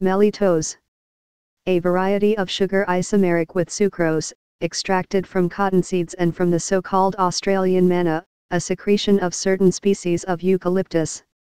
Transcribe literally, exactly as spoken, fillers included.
Melitose. A variety of sugar isomeric with sucrose, extracted from cottonseeds and from the so-called Australian manna, a secretion of certain species of eucalyptus.